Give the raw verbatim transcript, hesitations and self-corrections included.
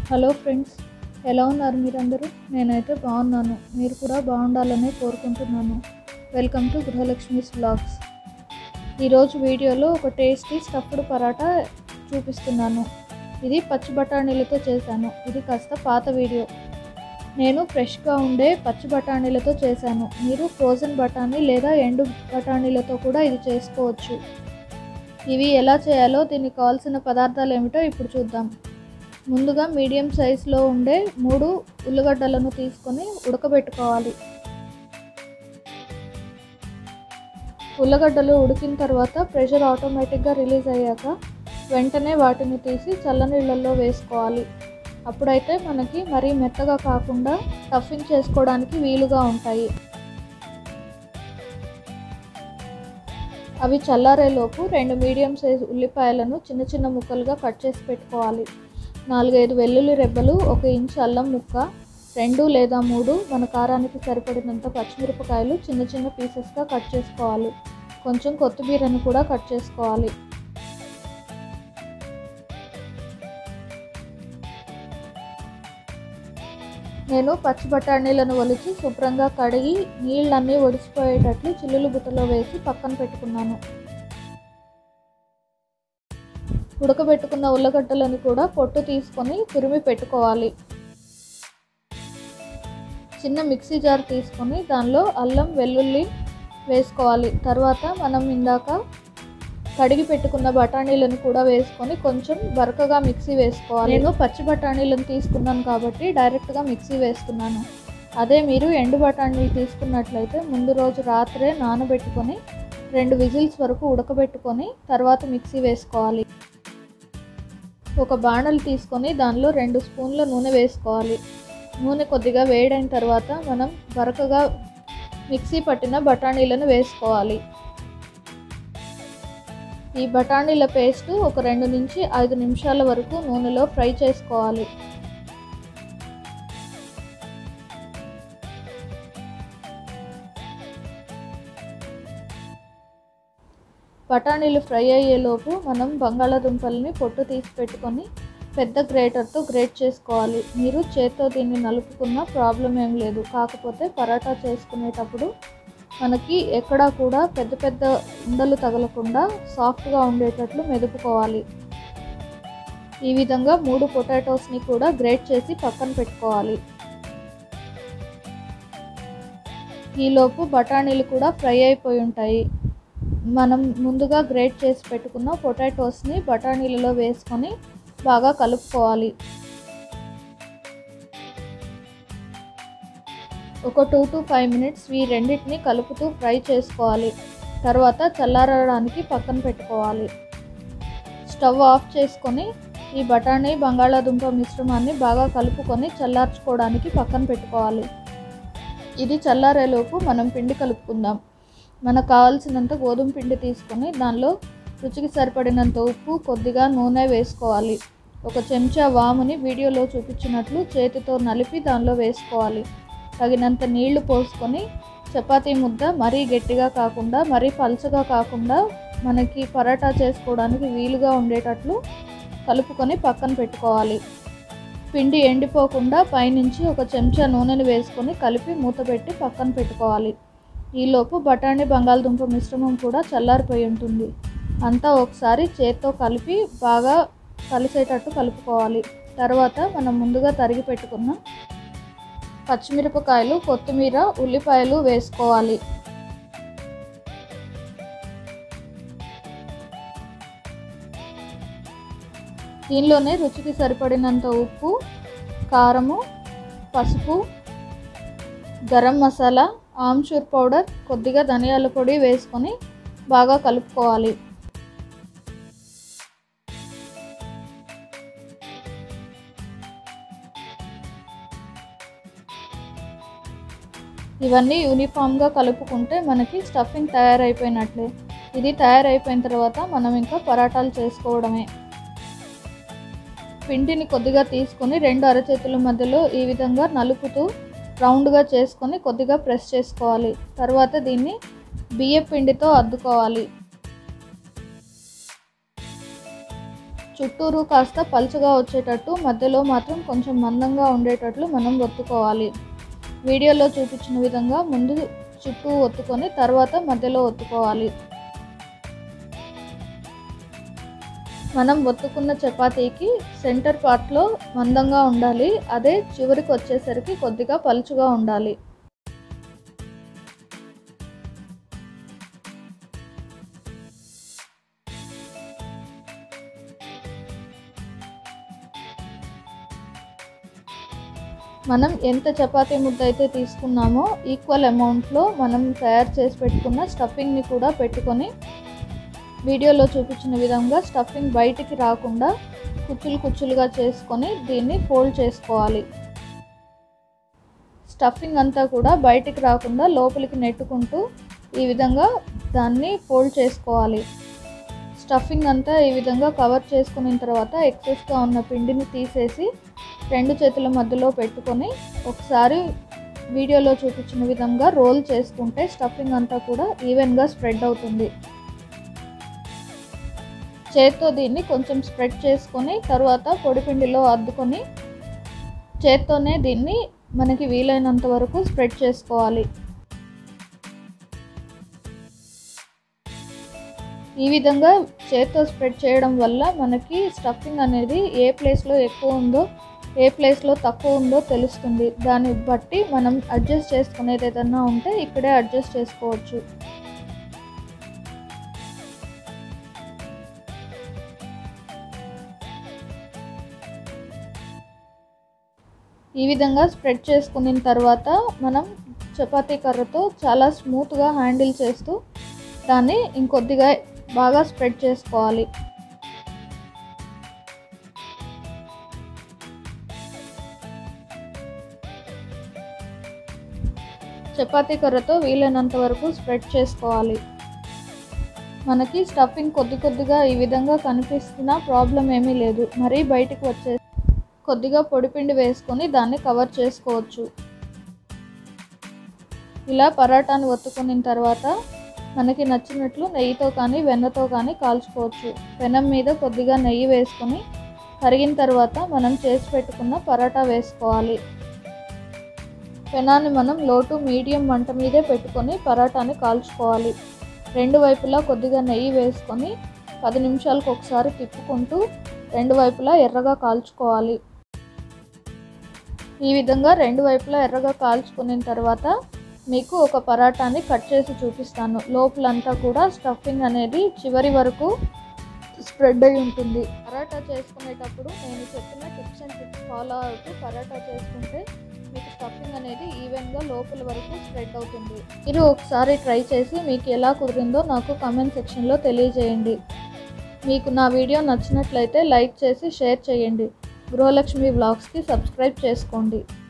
Hello friends, ఎలా ఉన్నారు మీరందరూ? నేనైతే బాగున్నాను. మీరు కూడా బాగుండాలని కోరుకుంటున్నాను. Welcome to Grihalakshmi's vlogs. ఈరోజు వీడియోలో ఒక టేస్టీ స్టఫ్డ్ పరాటా చూపిస్తున్నాను. ఇది పచ్చి బఠానీలతో చేశాను. ఇది కాస్త పాత వీడియో. నేను ఫ్రెష్గా ఉండే పచ్చి బఠానీలతో చేశాను. మీరు ఫ్రోజన్ బఠానీ లేదా ఎండు బఠానీలతో కూడా ఇది చేసుకోవచ్చు. ఇవి ఎలా చేయాలో, దీనికి కావాల్సిన పదార్థాలు ఏమిటో ఇప్పుడు చూద్దాం. ముందుగా మీడియం సైజులో ఉండే మూడు ఉల్లిగడ్డలను తీసుకొని ఉడకబెట్టుకోవాలి. ఉల్లగడ్డలు ఉడికిన తర్వాత ప్రెషర్ ఆటోమేటిక్గా రిలీజ్ అయ్యాక వెంటనే వాటిని తీసి చల్లనీళ్ళల్లో వేసుకోవాలి. అప్పుడైతే మనకి మరీ మెత్తగా కాకుండా స్టఫింగ్ చేసుకోవడానికి వీలుగా ఉంటాయి. అవి చల్లారేలోపు రెండు మీడియం సైజు ఉల్లిపాయలను చిన్న చిన్న ముక్కలుగా కట్ చేసి పెట్టుకోవాలి. నాలుగైదు వెల్లుల్లి రెబ్బలు, ఒక ఇంచు అల్లం ముక్క, రెండు లేదా మూడు మన కారానికి సరిపడినంత పచ్చిమిరపకాయలు చిన్న చిన్న పీసెస్గా కట్ చేసుకోవాలి. కొంచెం కొత్తిమీరను కూడా కట్ చేసుకోవాలి. నేను పచ్చి బఠానీలను ఒలిచి శుభ్రంగా కడిగి నీళ్ళన్నీ ఒడిసిపోయేటట్లు చిల్లులు బుట్టలో వేసి పక్కన పెట్టుకున్నాను. ఉడకబెట్టుకున్న ఉల్లగడ్డలను కూడా పొట్టు తీసుకొని తురిమి పెట్టుకోవాలి. చిన్న మిక్సీ జార్ తీసుకొని దానిలో అల్లం వెల్లుల్లి వేసుకోవాలి. తర్వాత మనం ఇందాక కడిగి పెట్టుకున్న బఠానీలను కూడా వేసుకొని కొంచెం బరకగా మిక్సీ వేసుకోవాలి. నేను పచ్చి బఠానీలను తీసుకున్నాను కాబట్టి డైరెక్ట్గా మిక్సీ వేస్తున్నాను. అదే మీరు ఎండు బఠానీలు తీసుకున్నట్లయితే ముందు రోజు రాత్రే నానబెట్టుకొని రెండు విజిల్స్ వరకు ఉడకబెట్టుకొని తర్వాత మిక్సీ వేసుకోవాలి. ఒక బాణలు తీసుకొని దానిలో రెండు స్పూన్ల నూనె వేసుకోవాలి. నూనె కొద్దిగా వేడైన తర్వాత మనం బరకగా మిక్సీ పట్టిన బఠానీలను వేసుకోవాలి. ఈ బఠానీల పేస్ట్ ఒక రెండు నుంచి ఐదు నిమిషాల వరకు నూనెలో ఫ్రై చేసుకోవాలి. బఠానీలు ఫ్రై అయ్యేలోపు మనం బంగాళాదుంపల్ని పొట్టు తీసి పెట్టుకొని పెద్ద గ్రేటర్తో గ్రేట్ చేసుకోవాలి. మీరు చేత్తో దీన్ని నలుపుకున్న ప్రాబ్లం ఏం లేదు. కాకపోతే పరాటా చేసుకునేటప్పుడు మనకి ఎక్కడా కూడా పెద్ద పెద్ద ఉండలు తగలకుండా సాఫ్ట్గా ఉండేటట్లు మెదుపుకోవాలి. ఈ విధంగా మూడు పొటాటోస్ని కూడా గ్రేట్ చేసి పక్కన పెట్టుకోవాలి. ఈలోపు బఠానీలు కూడా ఫ్రై అయిపోయి ఉంటాయి. మనం ముందుగా గ్రేట్ చేసి పెట్టుకున్న పొటాటోస్ని బఠానీలలో వేసుకొని బాగా కలుపుకోవాలి. ఒక టూ టు ఫైవ్ మినిట్స్ ఈ రెండింటిని కలుపుతూ ఫ్రై చేసుకోవాలి. తర్వాత చల్లారడానికి పక్కన పెట్టుకోవాలి. స్టవ్ ఆఫ్ చేసుకొని ఈ బఠానీ బంగాళాదుంప మిశ్రమాన్ని బాగా కలుపుకొని చల్లార్చుకోవడానికి పక్కన పెట్టుకోవాలి. ఇది చల్లారేలోపు మనం పిండి కలుపుకుందాం. మనకు కావాల్సినంత గోధుమ పిండి తీసుకొని దానిలో రుచికి సరిపడినంత ఉప్పు, కొద్దిగా నూనె వేసుకోవాలి. ఒక చెంచా వాముని వీడియోలో చూపించినట్లు చేతితో నలిపి దానిలో వేసుకోవాలి. తగినంత నీళ్లు పోసుకొని చపాతీ ముద్ద మరీ గట్టిగా కాకుండా మరీ పలుచగా కాకుండా మనకి పరాటా చేసుకోవడానికి వీలుగా ఉండేటట్లు కలుపుకొని పక్కన పెట్టుకోవాలి. పిండి ఎండిపోకుండా పైనుంచి ఒక చెంచా నూనెను వేసుకొని కలిపి మూత పెట్టి పక్కన పెట్టుకోవాలి. ఈలోపు బఠానీ బంగాళదుంప మిశ్రమం కూడా చల్లారిపోయి ఉంటుంది. అంతా ఒకసారి చేత్తో కలిపి బాగా కలిసేటట్టు కలుపుకోవాలి. తర్వాత మనం ముందుగా తరిగి పెట్టుకున్న పచ్చిమిరపకాయలు, కొత్తిమీర, ఉల్లిపాయలు వేసుకోవాలి. దీనిలోనే రుచికి సరిపడినంత ఉప్పు, కారము, పసుపు, గరం మసాలా, ఆమ్చూర్ పౌడర్, కొద్దిగా ధనియాల పొడి వేసుకొని బాగా కలుపుకోవాలి. ఇవన్నీ యూనిఫామ్గా కలుపుకుంటే మనకి స్టఫింగ్ తయారైపోయినట్లే. ఇది తయారైపోయిన తర్వాత మనం ఇంకా పరాటాలు చేసుకోవడమే. పిండిని కొద్దిగా తీసుకొని రెండు అరచేతుల మధ్యలో ఈ విధంగా నలుపుతూ రౌండ్గా చేసుకొని కొద్దిగా ప్రెస్ చేసుకోవాలి. తర్వాత దీన్ని బియ్య పిండితో అద్దుకోవాలి. చుట్టూరు కాస్త పలుచగా వచ్చేటట్టు, మధ్యలో మాత్రం కొంచెం మందంగా ఉండేటట్లు మనం ఒత్తుకోవాలి. వీడియోలో చూపించిన విధంగా ముందు చుట్టూ ఒత్తుకొని తర్వాత మధ్యలో ఒత్తుకోవాలి. మనం ఒత్తుకున్న చపాతీకి సెంటర్ పార్ట్లో మందంగా ఉండాలి, అదే చివరికి వచ్చేసరికి కొద్దిగా పలుచగా ఉండాలి. మనం ఎంత చపాతీ ముద్ద అయితే తీసుకున్నామో ఈక్వల్ అమౌంట్లో మనం తయారు చేసి పెట్టుకున్న స్టఫింగ్ని కూడా పెట్టుకొని వీడియోలో చూపించిన విధంగా స్టఫింగ్ బయటికి రాకుండా కుచ్చులు కుచ్చులుగా చేసుకొని దీన్ని ఫోల్డ్ చేసుకోవాలి. స్టఫింగ్ అంతా కూడా బయటికి రాకుండా లోపలికి నెట్టుకుంటూ ఈ విధంగా దాన్ని ఫోల్డ్ చేసుకోవాలి. స్టఫింగ్ అంతా ఈ విధంగా కవర్ చేసుకున్న తర్వాత ఎక్సెస్గా ఉన్న పిండిని తీసేసి రెండు చేతుల మధ్యలో పెట్టుకొని ఒకసారి వీడియోలో చూపించిన విధంగా రోల్ చేసుకుంటే స్టఫింగ్ అంతా కూడా ఈవెన్గా స్ప్రెడ్ అవుతుంది. చేత్తో దీన్ని కొంచెం స్ప్రెడ్ చేసుకొని తర్వాత పొడిపిండిలో అద్దుకొని చేత్తోనే దీన్ని మనకి వీలైనంత వరకు స్ప్రెడ్ చేసుకోవాలి. ఈ విధంగా చేత్తో స్ప్రెడ్ చేయడం వల్ల మనకి స్టఫింగ్ అనేది ఏ ప్లేస్లో ఎక్కువ ఉందో ఏ ప్లేస్లో తక్కువ ఉందో తెలుస్తుంది. దాన్ని బట్టి మనం అడ్జస్ట్ చేసుకునేది ఏదన్నా ఉంటే ఇక్కడే అడ్జస్ట్ చేసుకోవచ్చు. ఈ విధంగా స్ప్రెడ్ చేసుకున్న తర్వాత మనం చపాతీ కర్రతో చాలా స్మూత్గా హ్యాండిల్ చేస్తూ దాన్ని ఇంకొద్దిగా బాగా స్ప్రెడ్ చేసుకోవాలి. చపాతీ కర్రతో వీలైనంత వరకు స్ప్రెడ్ చేసుకోవాలి. మనకి స్టఫింగ్ కొద్ది కొద్దిగా ఈ విధంగా కనిపిస్తున్నా ప్రాబ్లం ఏమీ లేదు. మరీ బయటికి వచ్చే కొద్దిగా పొడిపిండి వేసుకొని దాన్ని కవర్ చేసుకోవచ్చు. ఇలా పరాటాను ఒత్తుకున్న తర్వాత మనకి నచ్చినట్లు నెయ్యితో కానీ వెన్నతో కానీ కాల్చుకోవచ్చు. పెనం మీద కొద్దిగా నెయ్యి వేసుకొని కరిగిన తర్వాత మనం చేసి పెట్టుకున్న పరాటా వేసుకోవాలి. పెనాన్ని మనం లో టు మీడియం మంట మీదే పెట్టుకొని పరాటాని కాల్చుకోవాలి. రెండు వైపులా కొద్దిగా నెయ్యి వేసుకొని పది నిమిషాలకు ఒకసారి తిప్పుకుంటూ రెండు వైపులా ఎర్రగా కాల్చుకోవాలి. ఈ విధంగా రెండు వైపులా ఎర్రగా కాల్చుకున్న తర్వాత మీకు ఒక పరాటాని కట్ చేసి చూపిస్తాను. లోపలంతా కూడా స్టఫింగ్ అనేది చివరి వరకు స్ప్రెడ్ అయి ఉంటుంది. పరాటా చేసుకునేటప్పుడు నేను చెప్పిన టిప్స్ అండ్ టిప్స్ ఫాలో అవుతూ పరాటా చేసుకుంటే మీకు స్టఫింగ్ అనేది ఈవెన్గా లోపల వరకు స్ప్రెడ్ అవుతుంది. మీరు ఒకసారి ట్రై చేసి మీకు ఎలా కుదిరిందో నాకు కామెంట్ సెక్షన్లో తెలియజేయండి. మీకు నా వీడియో నచ్చినట్లయితే లైక్ చేసి షేర్ చేయండి. గృహలక్ష్మి వ్లాగ్స్కి సబ్స్క్రైబ్ చేసుకోండి.